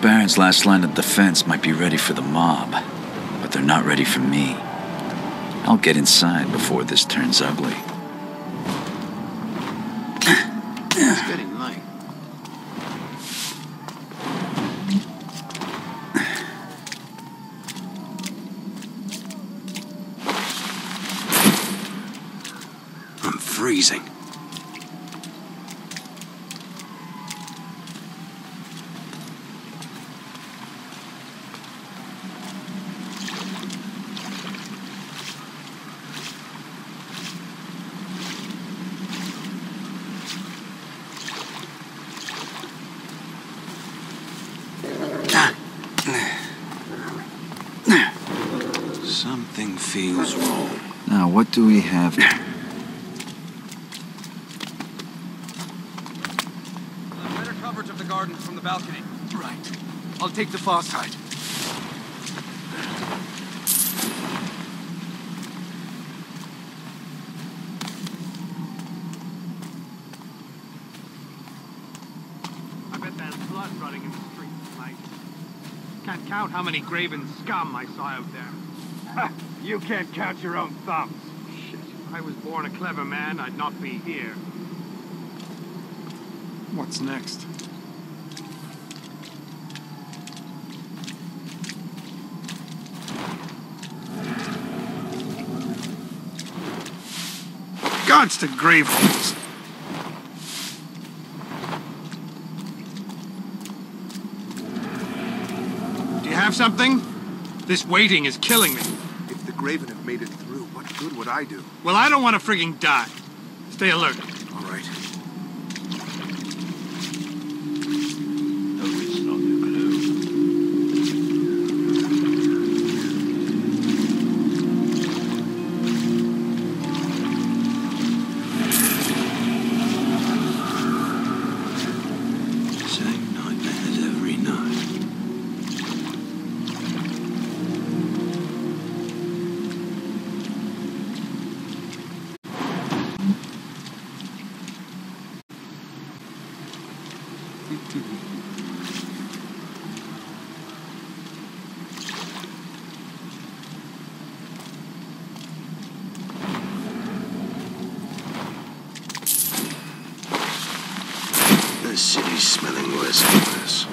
Baron's last line of defense might be ready for the mob, but they're not ready for me. I'll get inside before this turns ugly. It's getting late. I'm freezing. Something feels wrong. Now, what do we have? Better coverage of the garden from the balcony. Right. I'll take the far side. I bet there's blood running in the streets tonight. Can't count how many graven scum I saw out there. Ha! You can't count your own thumbs. Shit. If I was born a clever man, I'd not be here. What's next? Gods to grave holes. Do you have something? This waiting is killing me. If the Graven have made it through, what good would I do? Well, I don't want to frigging die. Stay alert. All right. No, it's not the clue. Same nightmares every night. The city's smelling worse and worse.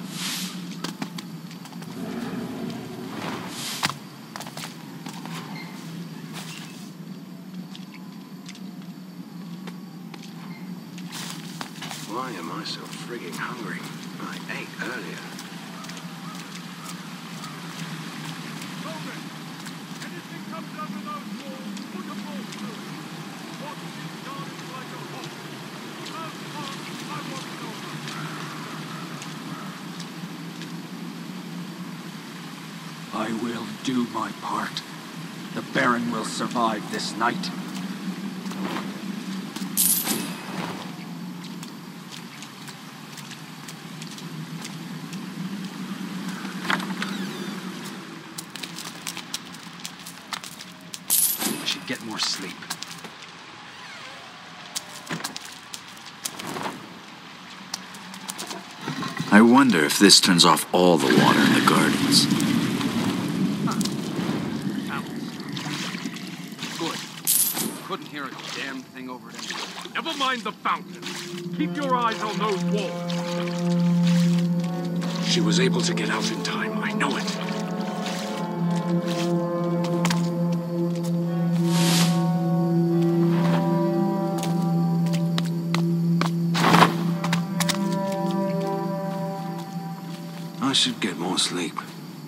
Why am I so frigging hungry? I ate earlier. Anything comes under those walls, put a bolt through it. Watch this garden like a hawk. I want it over. I will do my part. The Baron will survive this night. I should get more sleep. I wonder if this turns off all the water in the gardens. Good. Couldn't hear a damn thing over it anyway. Never mind the fountain. Keep your eyes on those walls. She was able to get out in time, I know it. I should get more sleep.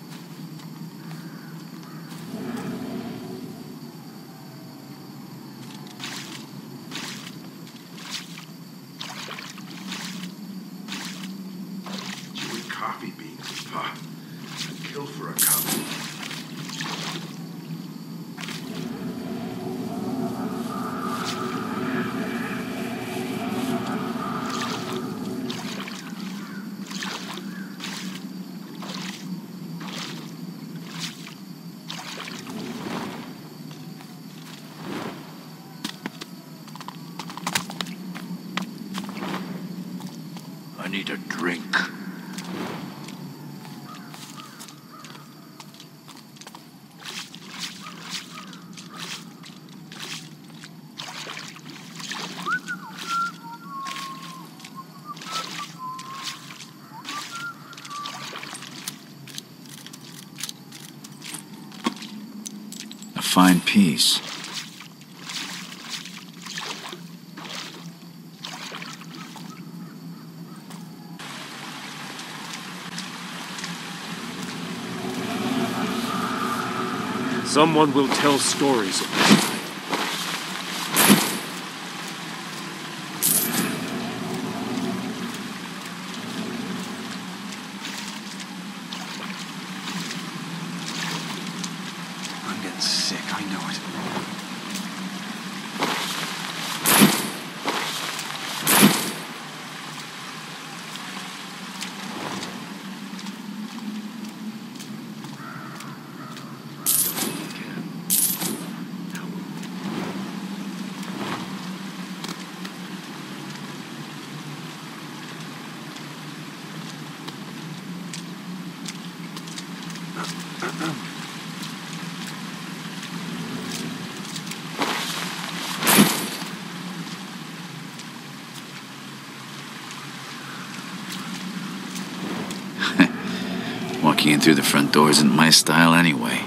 Chewy coffee beans. Pah. I'd kill for a cup. I need a drink. fine piece. Someone will tell stories of this. I'm getting sick, I know it. Walking in through the front door isn't my style anyway.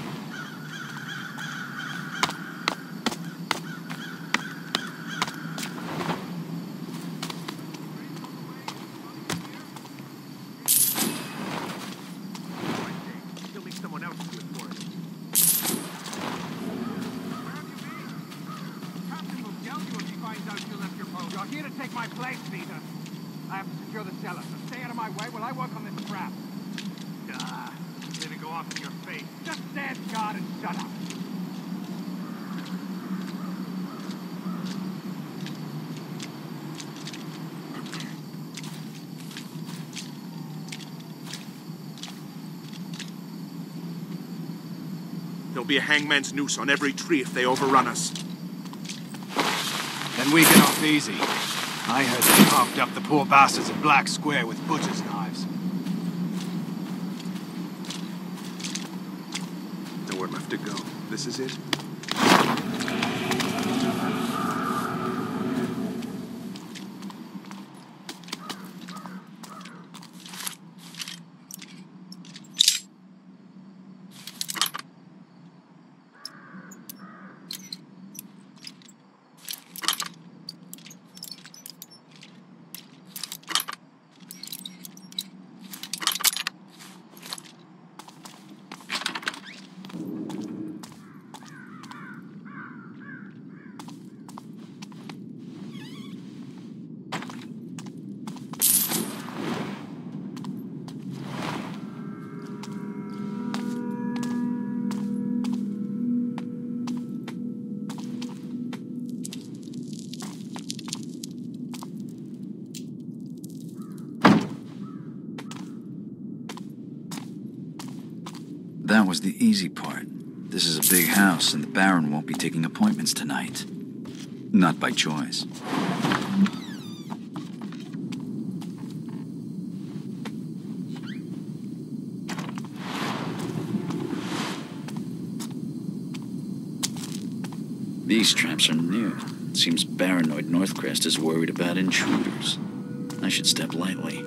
He'll need someone else to do it for him. Captain will yell you if he finds out you left your post. You're here to take my place, Peter. I have to secure the cellar, so stay out of my way while I work on this trap. Gonna go off in your face. Just stand guard and shut up. There'll be a hangman's noose on every tree if they overrun us. Then we get off easy. I heard they carved up the poor bastards in Black Square with butcher's knives. Nowhere left to go. This is it. That was the easy part. This is a big house, and the Baron won't be taking appointments tonight. Not by choice. These traps are new. It seems paranoid Northcrest is worried about intruders. I should step lightly.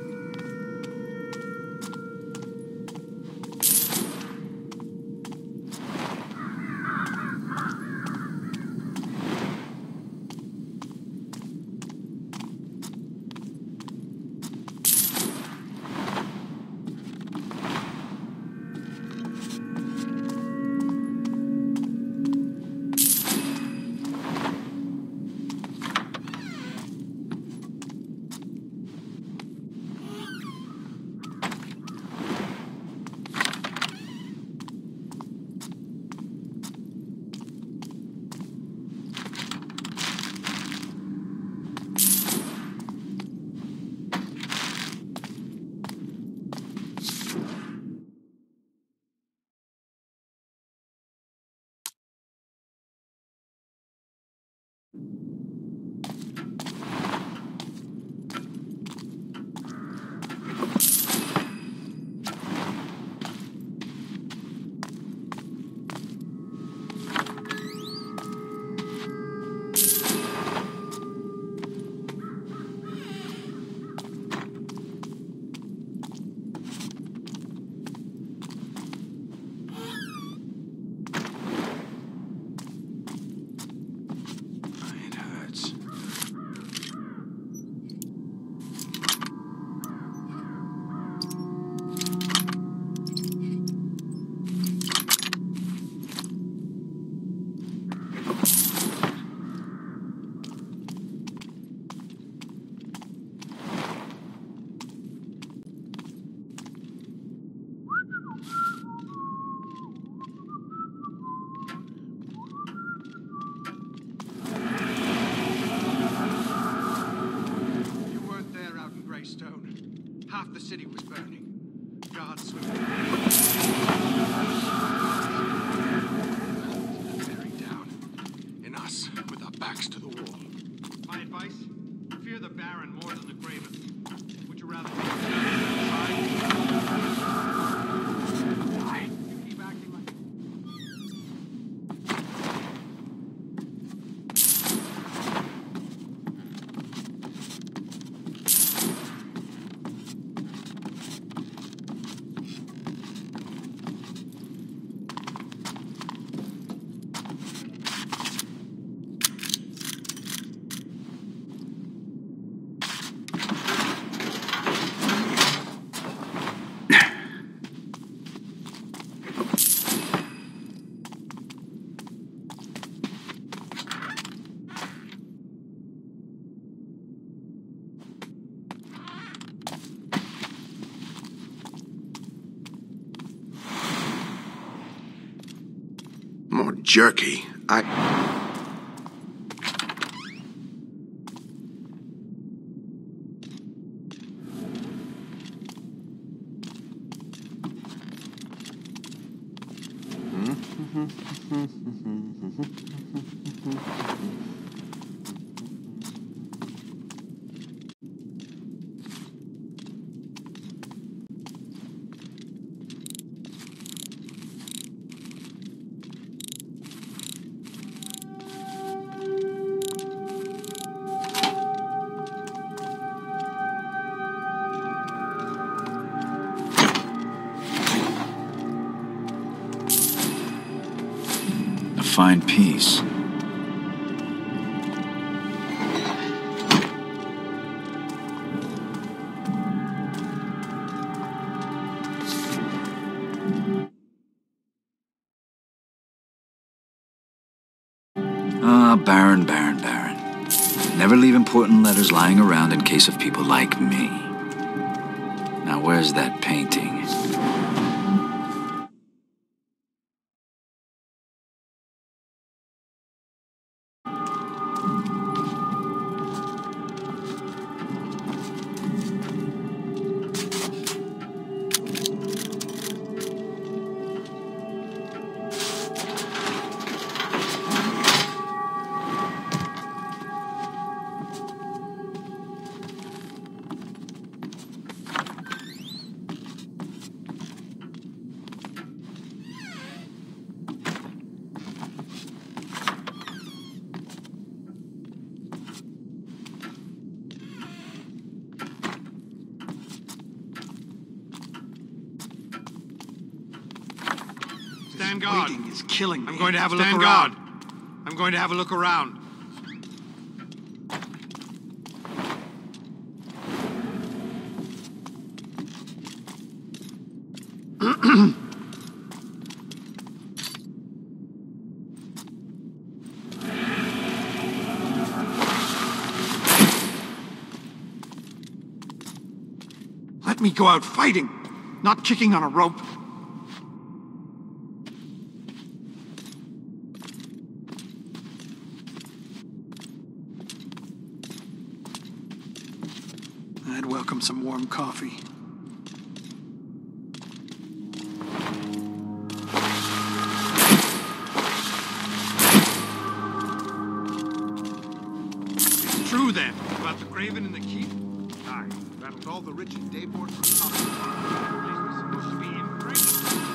Half the city was burning. God so Bearing down. And us, with our backs to the wall. My advice? Fear the Baron more than the Graven. Would you rather be inside? Die. You keep acting like... More jerky. A fine piece. Ah, Baron, Baron, Baron. Never leave important letters lying around in case of people like me. Now where's that painting? Stand guard. Waiting is killing me. I'm going to have a look around. Stand guard. I'm going to have a look around. Let me go out fighting, not kicking on a rope. I'd welcome some warm coffee. It's true then, about the Graven and the Keep. Aye, rattled all the rich and Daybord from top to bottom. The place was supposed to be impregnable.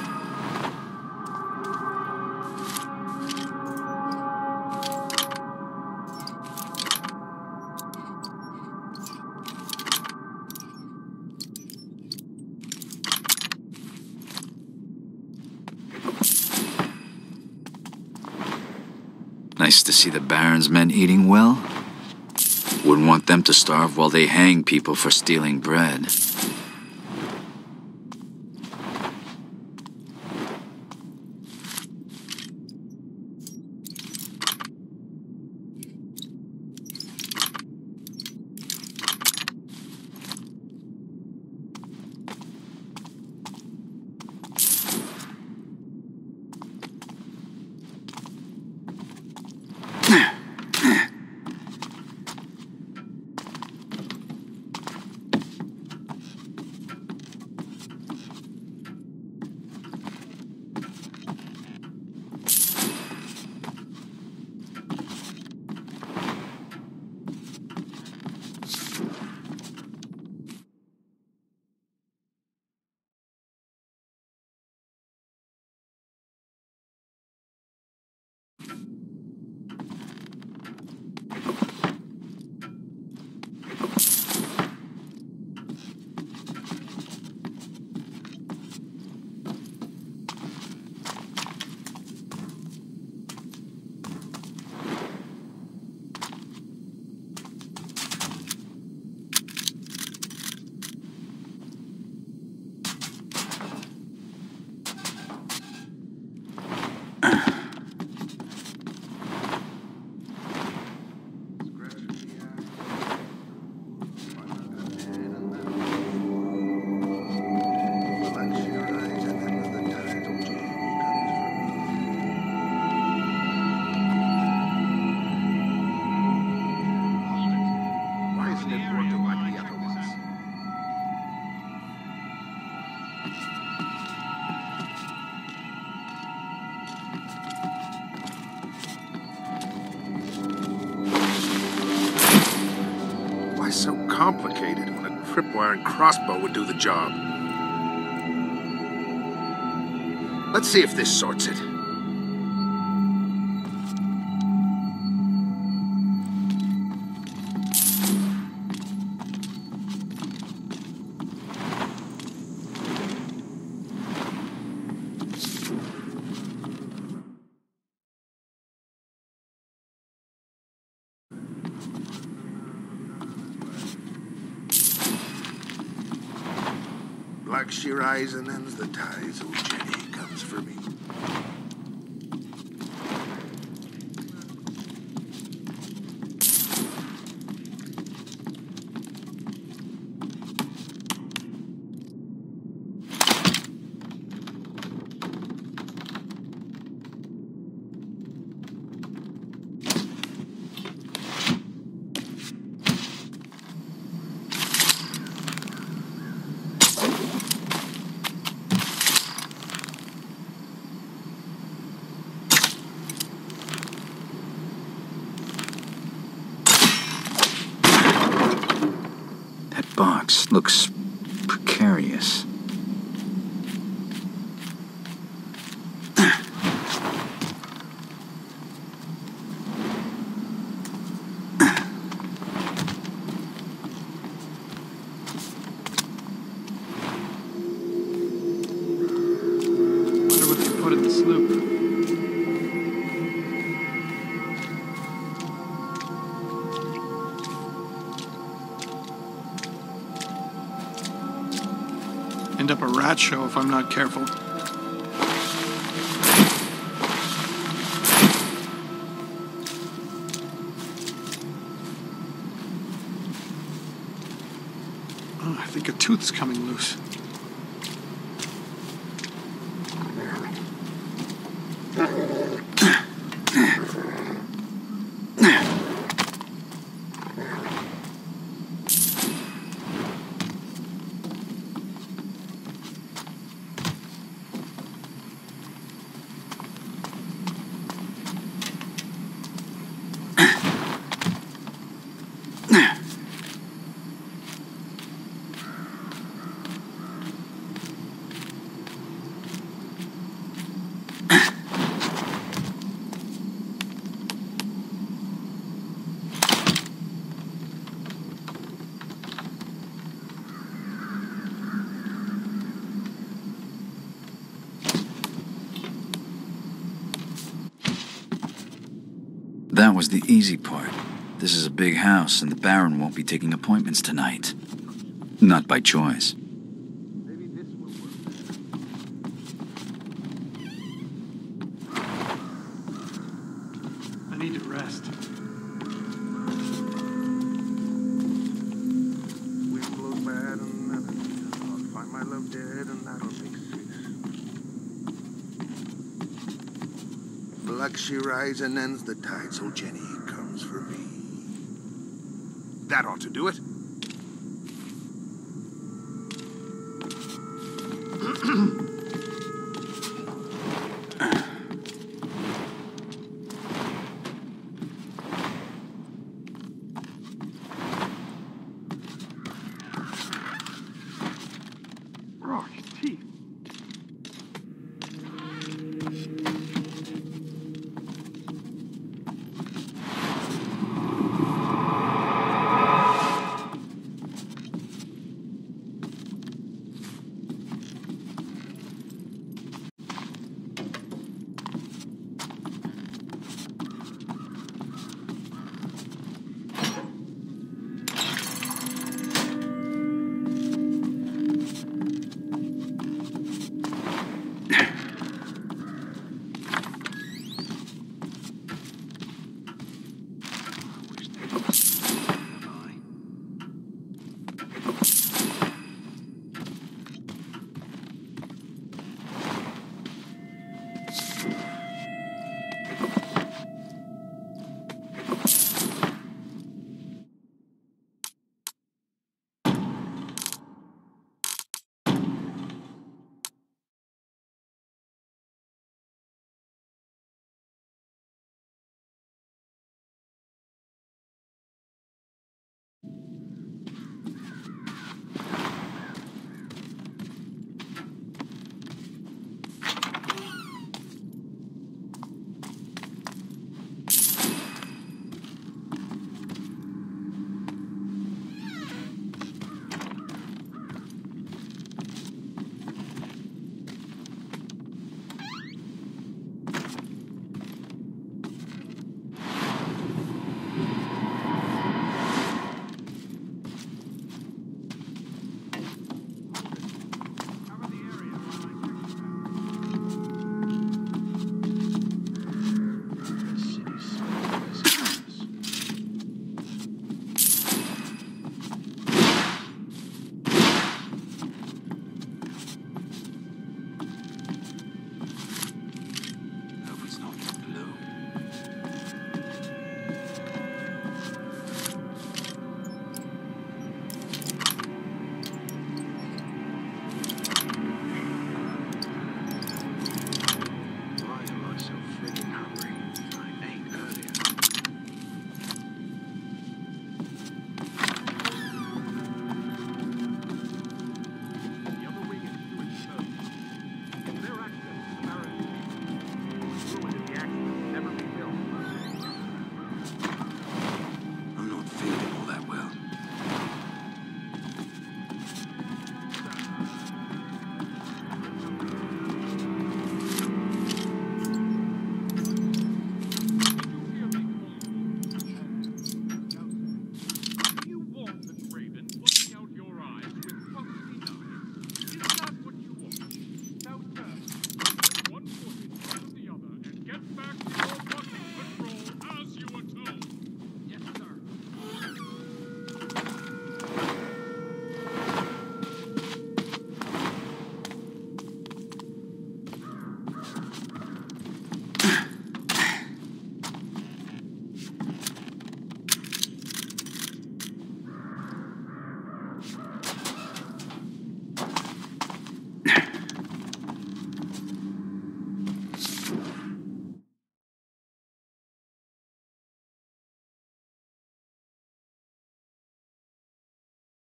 Nice to see the Baron's men eating well. Wouldn't want them to starve while they hang people for stealing bread. Why so complicated when a tripwire and crossbow would do the job? Let's see if this sorts it. Black sheer eyes and them's the ties. Oh, Jenny comes for me. Box looks precarious. Wonder what they put in the sloop. End up a rat show if I'm not careful. Oh, I think a tooth's coming loose. That was the easy part. This is a big house, and the Baron won't be taking appointments tonight. Not by choice. Maybe this will work. I need to rest. Wind blows bad and I'll find my love dead and that'll make six. Black she rise and ends the tide, so Jenny comes for me. That ought to do it. Oh, his teeth.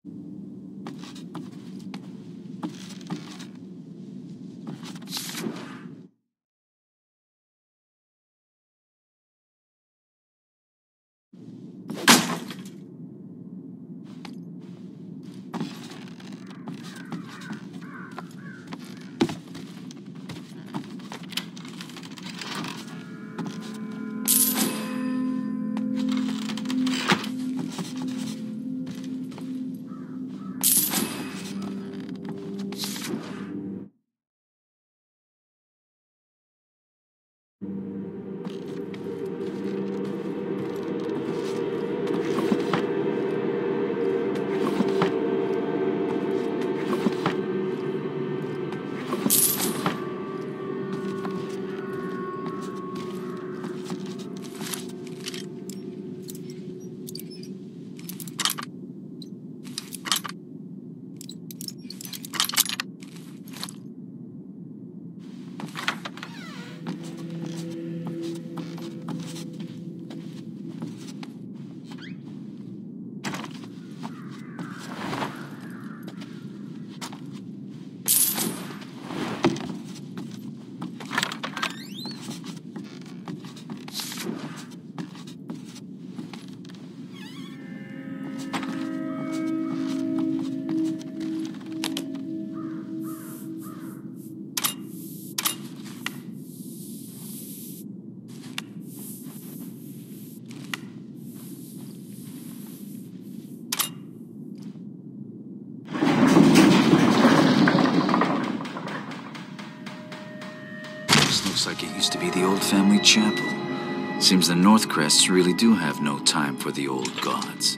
Looks like it used to be the old family chapel. Seems the Northcrests really do have no time for the old gods.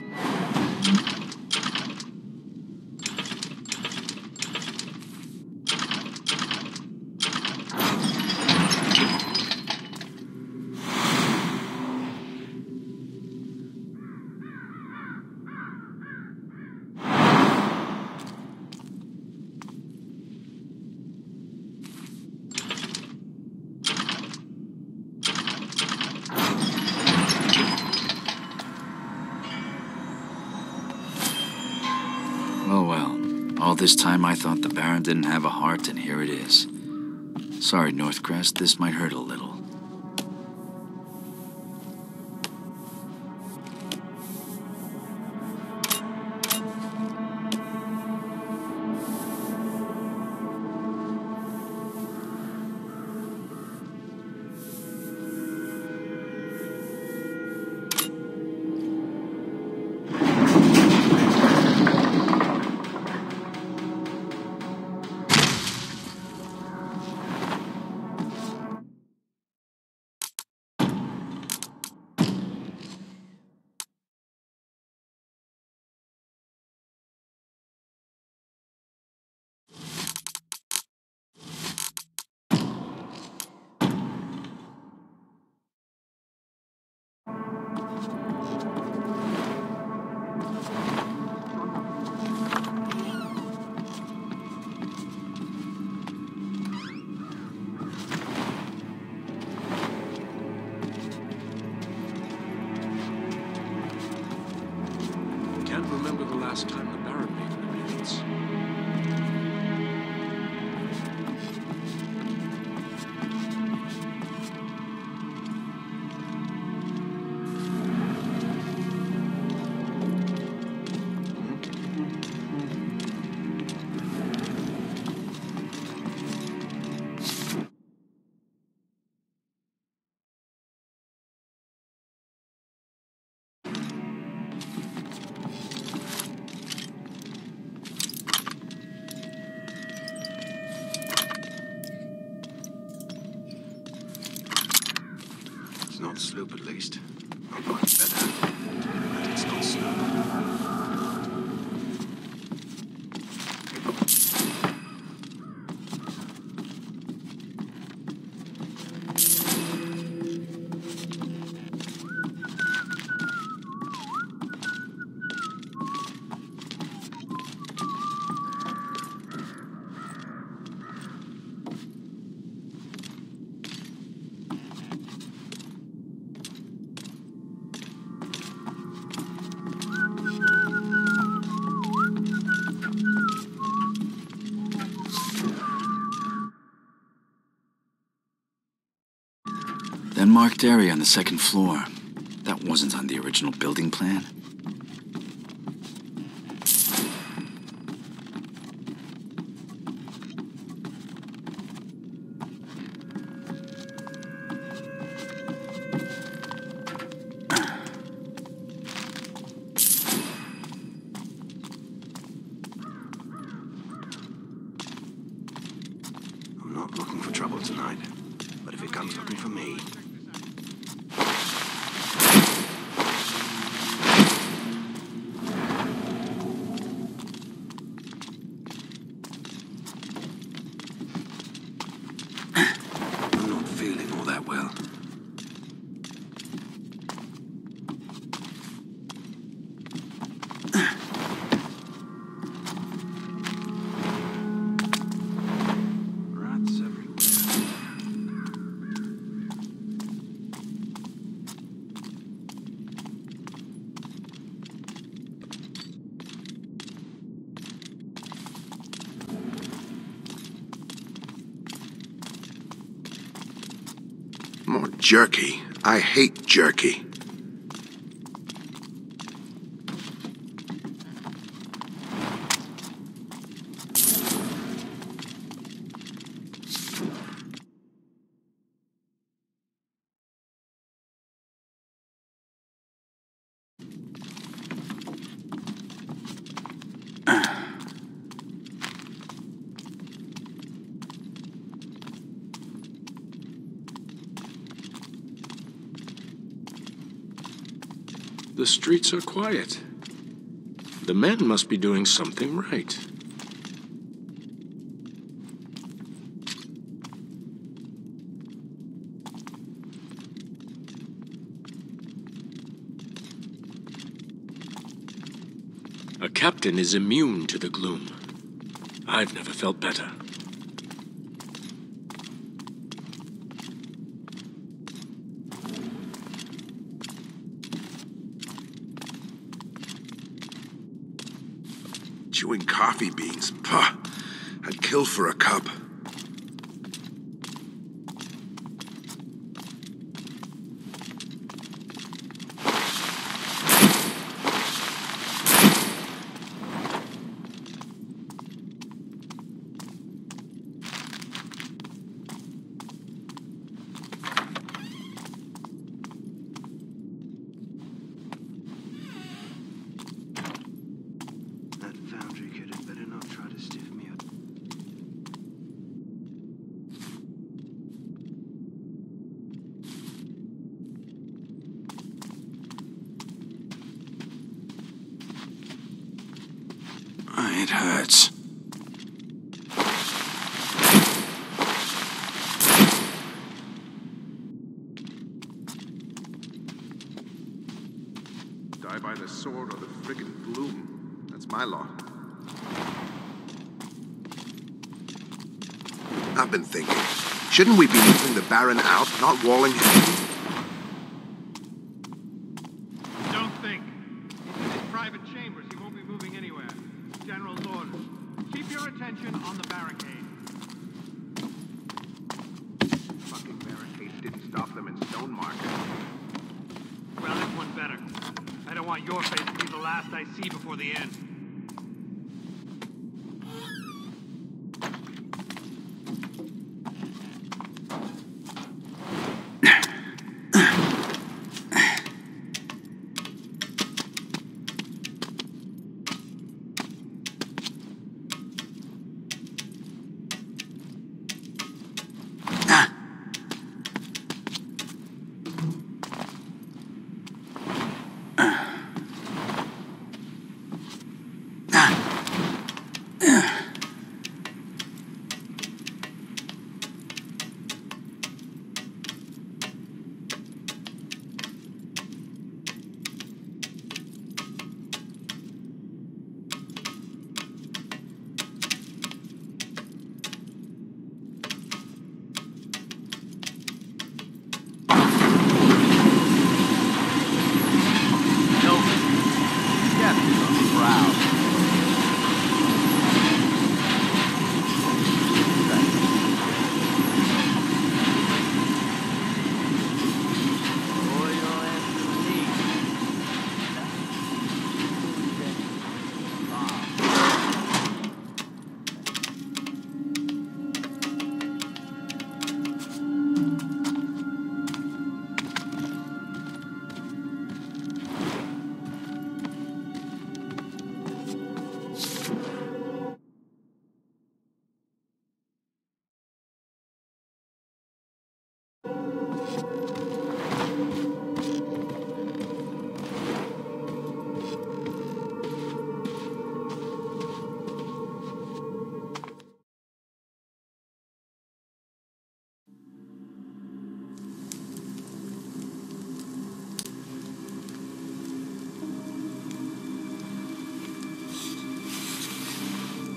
Oh well, all this time I thought the Baron didn't have a heart, and here it is. Sorry, Northcrest, this might hurt a little. Can't remember the last time the Baron made an appearance. It's not sloop, at least. Not much better. But it's not sloop. Then marked area on the second floor. That wasn't on the original building plan. I'm not looking for trouble tonight, but if it comes looking for me... I'm not feeling all that well. Rats everywhere. More jerky. I hate jerky. The streets are quiet. The men must be doing something right. A captain is immune to the gloom. I've never felt better. Chewing coffee beans. Puh! I'd kill for a cup. That foundry kid had better not try to stiff me up. It hurts. Die by the sword or the friggin' gloom. That's my law. I've been thinking, shouldn't we be moving the Baron out, not walling him in? Don't think. He's in his private chambers. He won't be moving anywhere. General's orders. Keep your attention on the barricade. Fucking barricades didn't stop them in Stone Market. Well, this one better. I don't want your face to be the last I see before the end.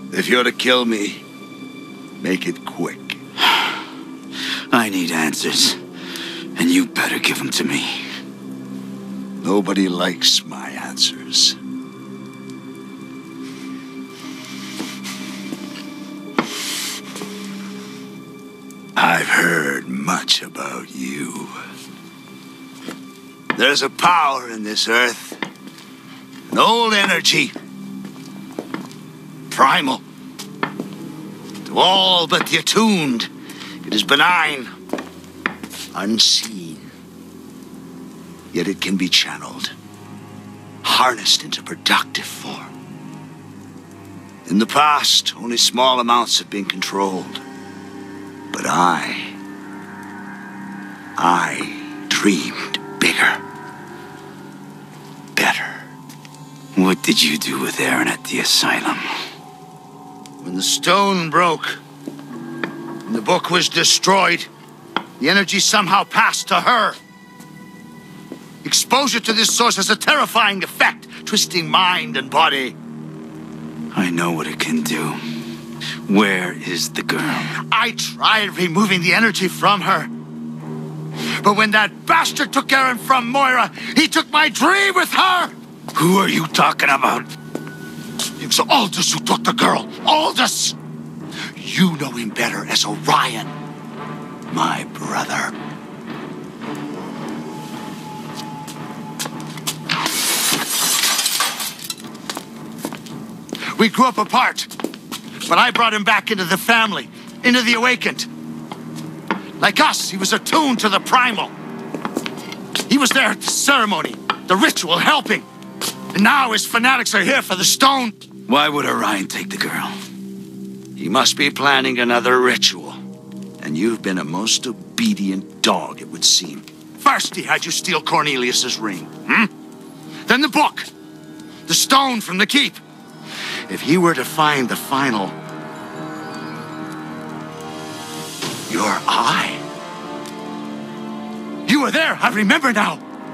If you're to kill me, make it quick. I need answers, and you better give them to me. Nobody likes my answers. I've heard much about you. There's a power in this earth, an old energy, primal. To all but the attuned, it is benign, unseen. Yet it can be channeled, harnessed into productive form. In the past, only small amounts have been controlled. But I dreamed bigger, better. What did you do with Aaron at the asylum? When the stone broke, and the book was destroyed, the energy somehow passed to her. Exposure to this source has a terrifying effect, twisting mind and body. I know what it can do. Where is the girl? I tried removing the energy from her. But when that bastard took Aaron from Moira, he took my dream with her! Who are you talking about? It was Aldous who took the girl. Aldous! You know him better as Orion, my brother. We grew up apart, but I brought him back into the family, into the Awakened. Like us, he was attuned to the primal. He was there at the ceremony, the ritual, helping. And now his fanatics are here for the stone. Why would Orion take the girl? He must be planning another ritual. And you've been a most obedient dog, it would seem. First, he had you steal Cornelius's ring. Then the book. The stone from the keep. If he were to find the final... your eye. You were there, I remember now.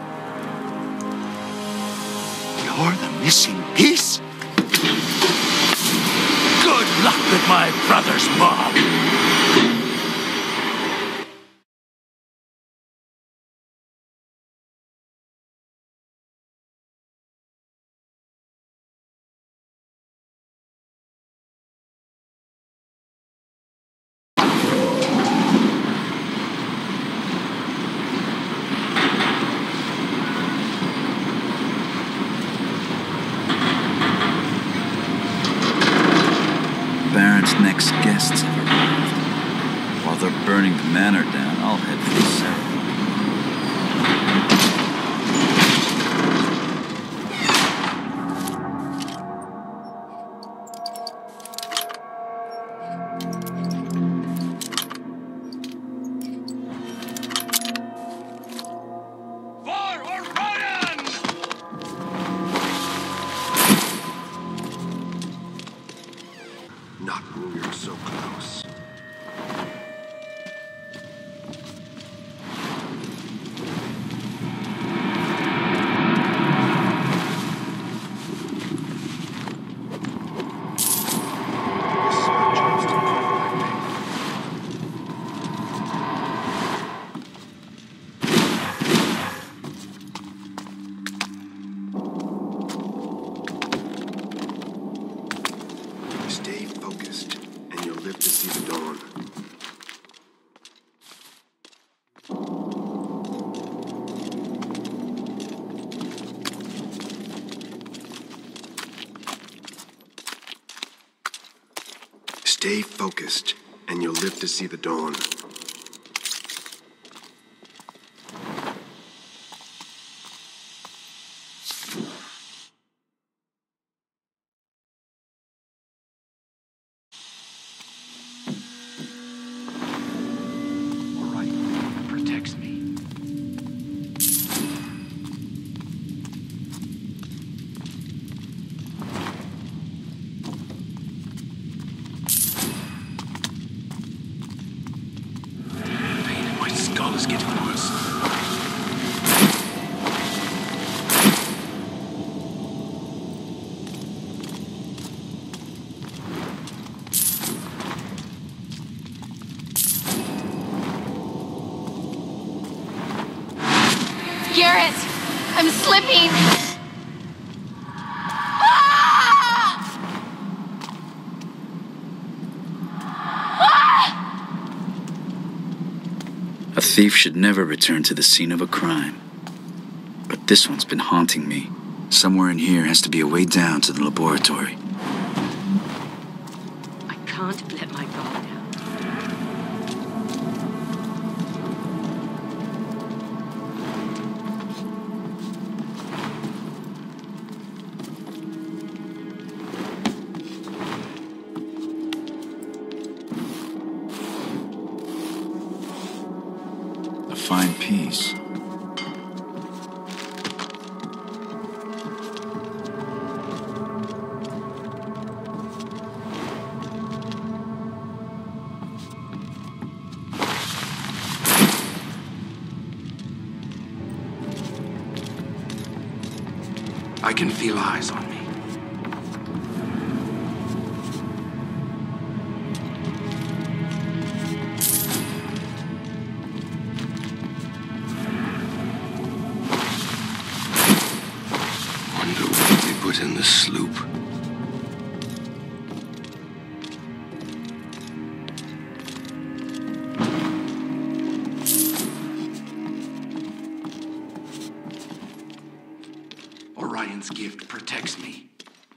You're the missing piece. Good luck with my brother's mob. Baron's next guests have arrived. While they're burning the manor down, I'll head for the ceremony. Not when we were so close. Stay focused, and you'll live to see the dawn. Stay focused, and you'll live to see the dawn. Protects me. Pain in my skull is getting worse. escaping! A thief should never return to the scene of a crime. But this one's been haunting me. Somewhere in here has to be a way down to the laboratory. I can't let my guard down. A fine piece. I can feel eyes on me. Wonder what they put in the sloop. Orion's gift protects me.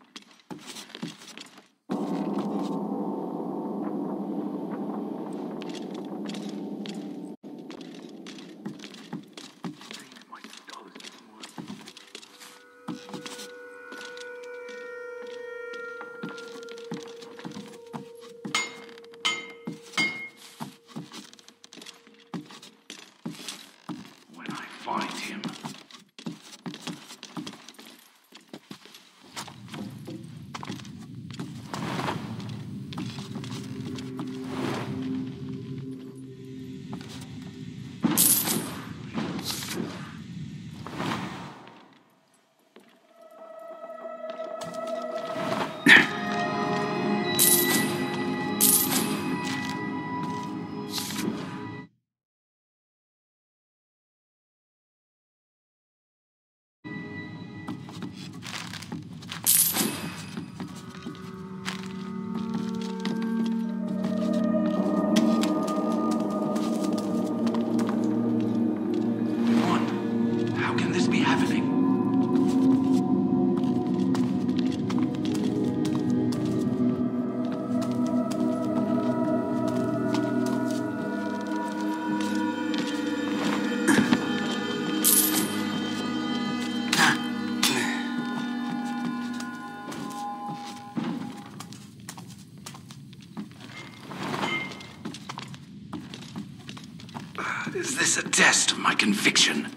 When I find him. How can this be happening? Is this a test of my conviction?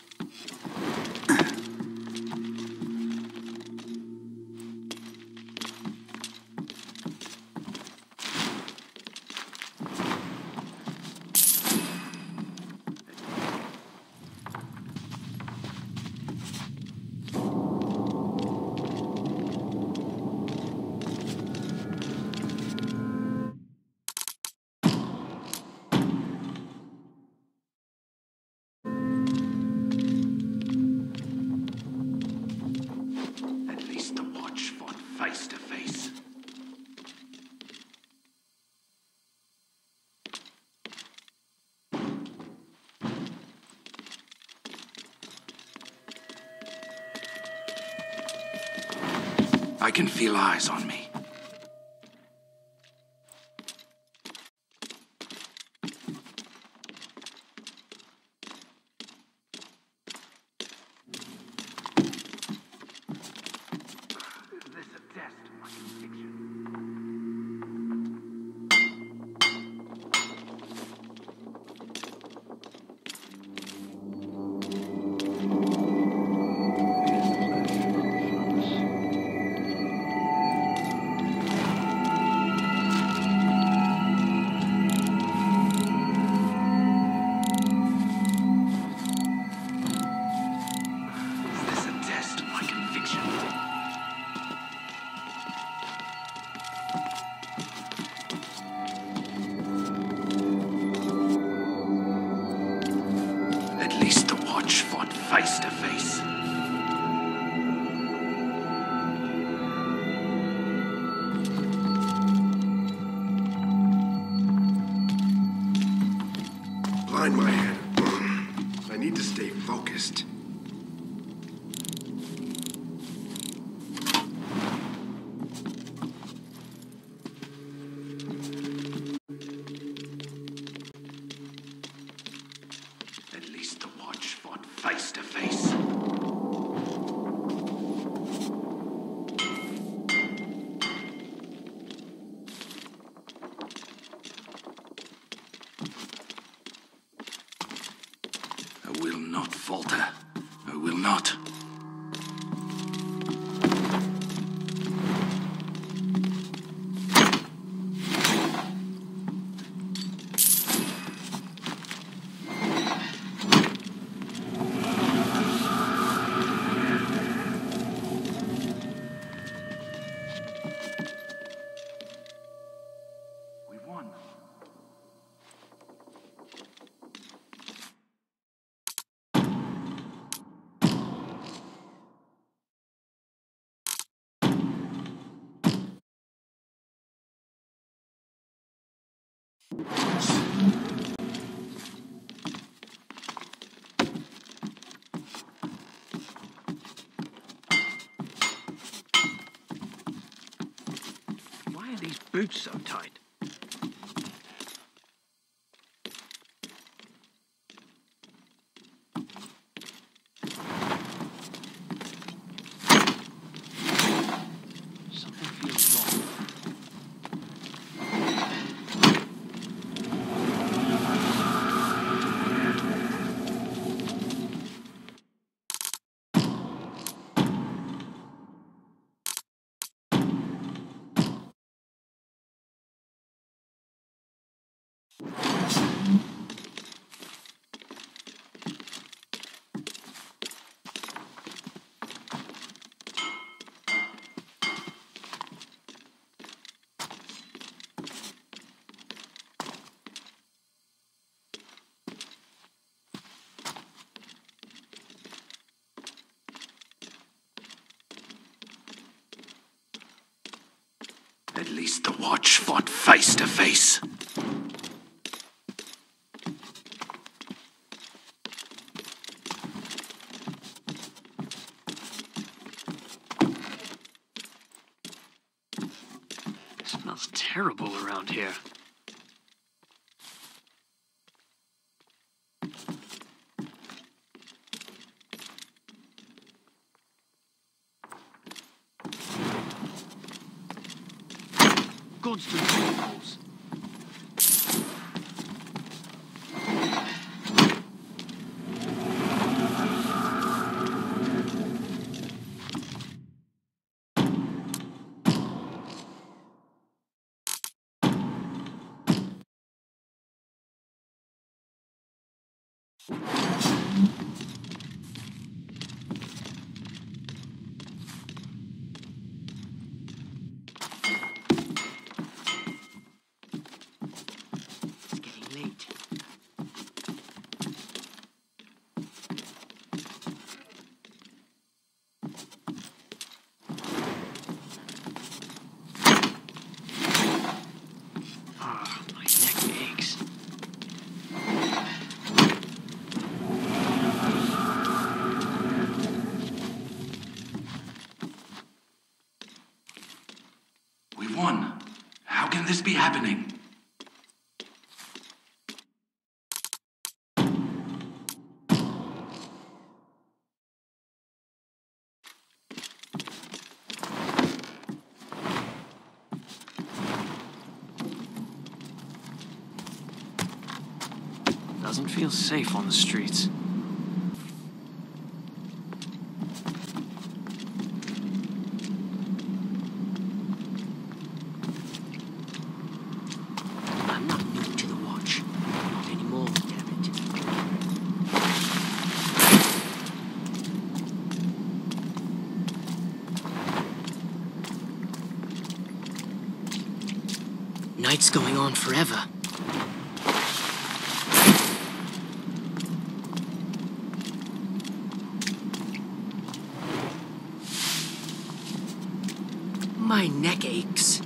At least the watch fought face to face. I can feel eyes on me. Is this a test of my conviction? Is this a test of my conviction? At least the watch fought face to face. find my head. I need to stay focused. At least the watch fought face to face. I will not falter. I will not. We won. Why are these boots so tight? Something feels wrong. At least the watch fought face to face. It smells terrible around here. Gods to the collectibles. It's getting late. Ah, my neck aches. We won. How can this be happening? Doesn't feel safe on the streets. I'm not new to the watch. Not anymore, damn it. Night's going on forever. My neck aches.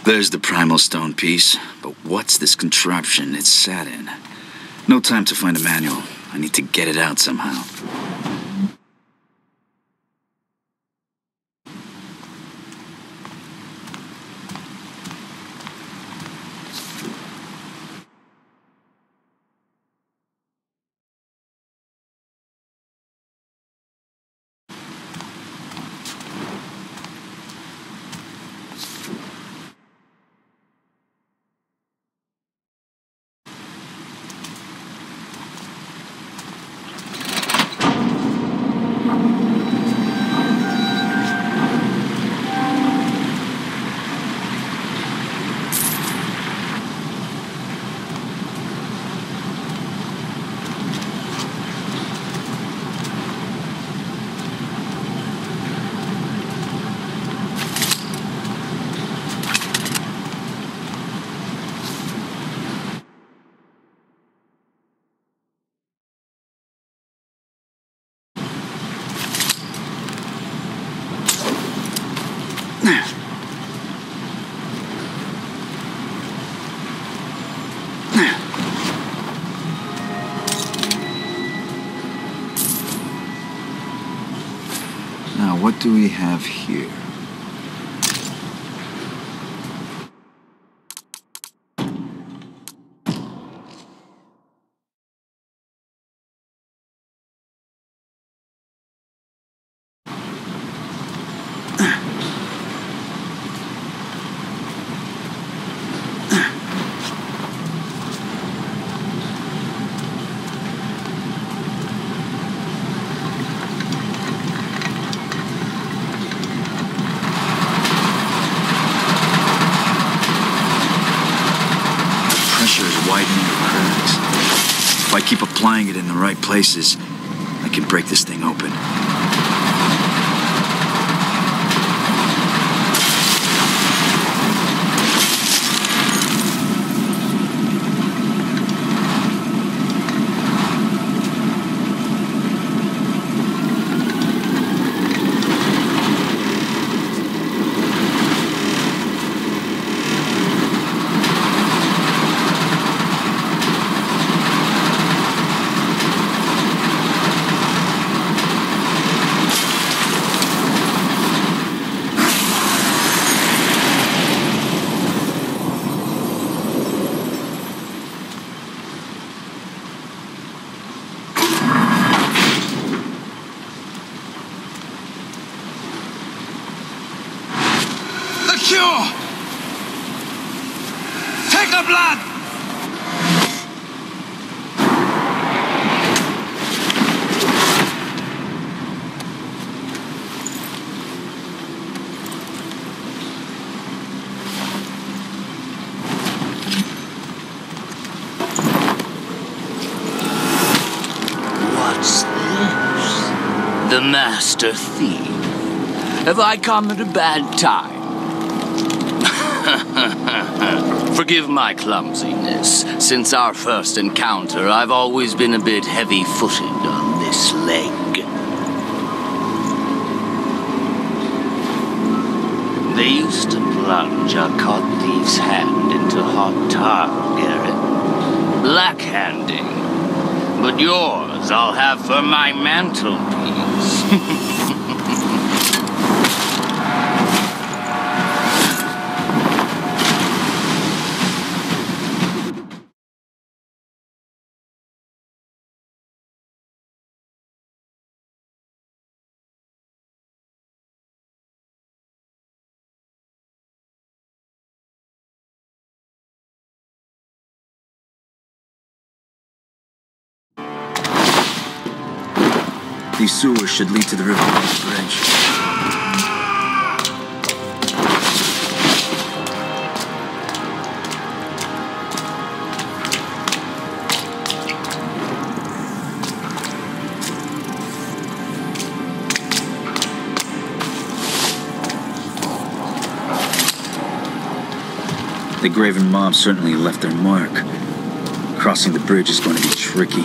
There's the primal stone piece, but what's this contraption it's sat in? No time to find a manual. I need to get it out somehow. Now, what do we have here? Widening the cracks. If I keep applying it in the right places, I can break this thing open. Take the blood! What's this? The Master Thief. Have I come at a bad time? Forgive my clumsiness. Since our first encounter, I've always been a bit heavy-footed on this leg. They used to plunge a caught thief's hand into hot tar, Garrett. Black-handing. But yours I'll have for my mantelpiece. These sewers should lead to the river bridge. The Graven mob certainly left their mark. Crossing the bridge is going to be tricky.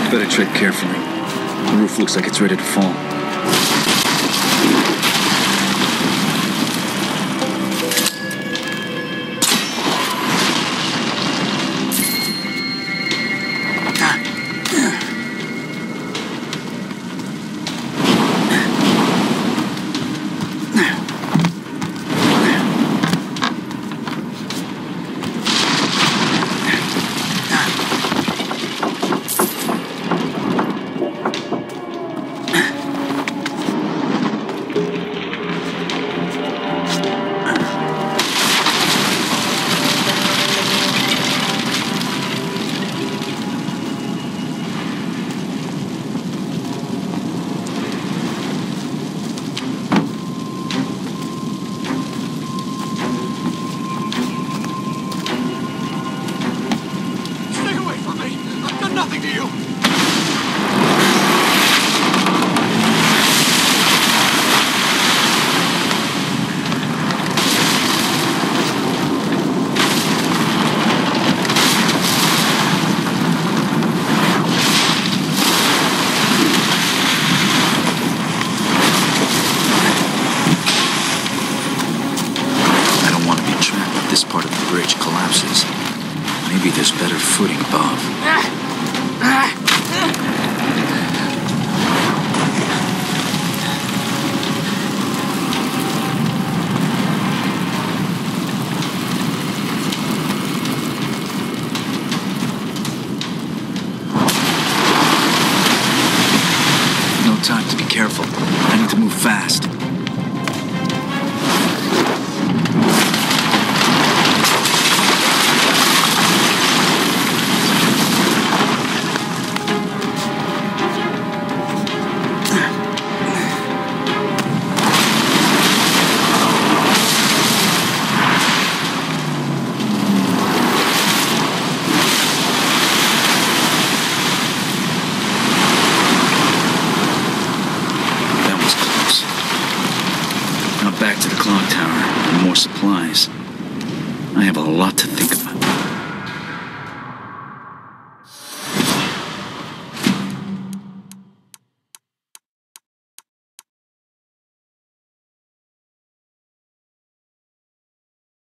Better tread carefully. The roof looks like it's ready to fall. Maybe there's better footing above. No time to be careful. I need to move fast. Back to the clock tower and more supplies. I have a lot